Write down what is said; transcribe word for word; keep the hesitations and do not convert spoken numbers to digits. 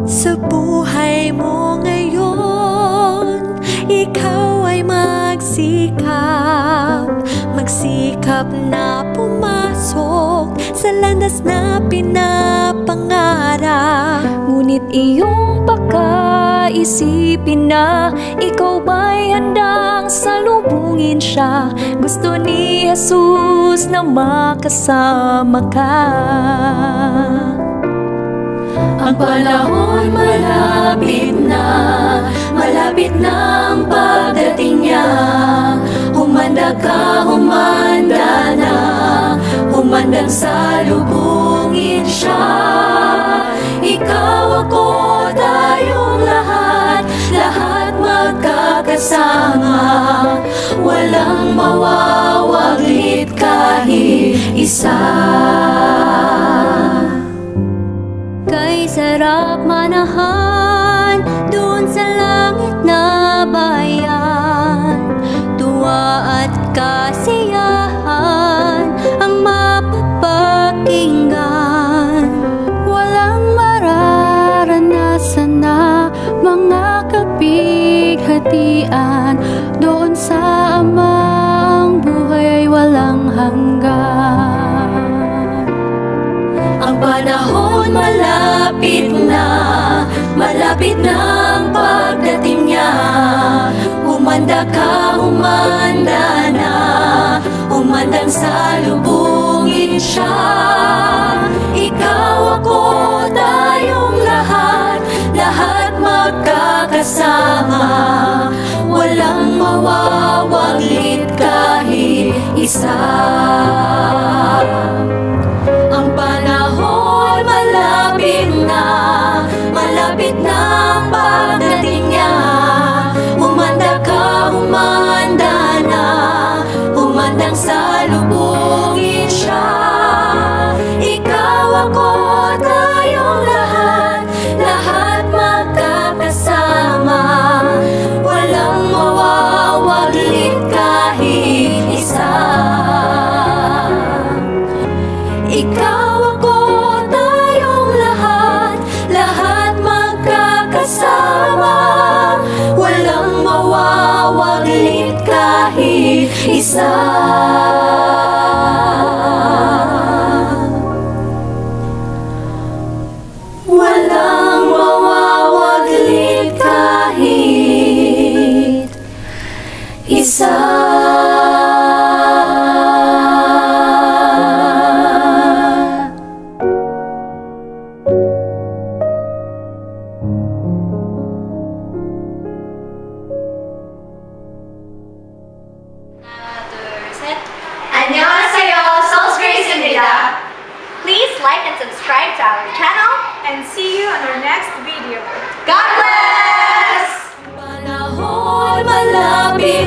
Sa buhay mo ngayon, ikaw ay magsikap, magsikap na pumasok sa landas na pinapangarap. Ngunit iyong pagkaisipin na ikaw ba'y handang salubungin siya. Gusto ni Jesus na makasama ka. Ang panahon malapit na, malapit na ang pagdating niya. Humanda ka, humanda na, humandang salubungin siya. Ikaw, ako, tayong lahat, lahat magkakasama. Walang mawawaglit kahit isa. Kay sarap manahan doon sa langit na bayan. Tuwa at kasiyahan ang mapapakinggan. Walang mararanasan na mga kapighatian. Doon sa Ama ang buhay ay walang hanggan. Ang panahon malapit na, malapit na ang pagdating niya. Humanda ka, humanda na, humandang salubungin siya. Ikaw, ako, tayong lahat, lahat magkakasama. Walang mawawaglit kahit isa. Ang panahon malapit na, malapit na ang pagdating niya. Humanda ka, humanda na, humandang salubungin siya. Ikaw, ako, tayong lahat, lahat magkakasama. Walang mawawaglit kahit isa. Ikaw, ako, tayong lahat, lahat magkakasama. Walang mawawaglit kahit isa. Walang mawawaglit kahit isa. 안녕하세요, Soul's Grace입니다. Please like and subscribe to our channel and see you on our next video. God bless! Panahon malapit